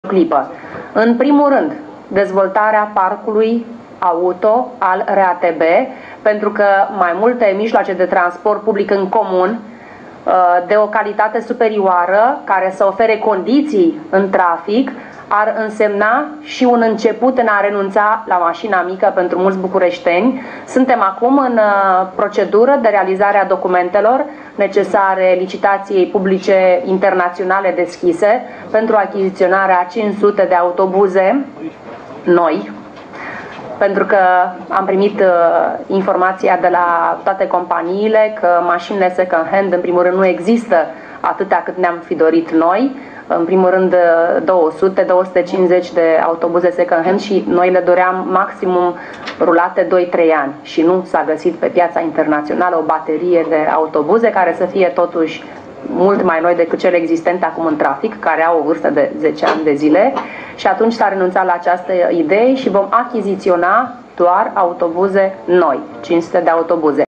clipă. În primul rând, dezvoltarea parcului auto al RATB, pentru că mai multe mijloace de transport public în comun de o calitate superioară, care să ofere condiții în trafic, ar însemna și un început în a renunța la mașina mică pentru mulți bucureșteni. Suntem acum în procedură de realizare a documentelor necesare licitației publice internaționale deschise pentru achiziționarea 500 de autobuze noi, pentru că am primit informația de la toate companiile că mașinile second hand, în primul rând, nu există atâtea cât ne-am fi dorit noi. În primul rând 200-250 de autobuze second hand și noi le doream maximum rulate 2-3 ani și nu s-a găsit pe piața internațională o baterie de autobuze care să fie totuși mult mai noi decât cele existente acum în trafic, care au o vârstă de 10 ani de zile, și atunci s-a renunțat la această idee și vom achiziționa doar autobuze noi, 500 de autobuze.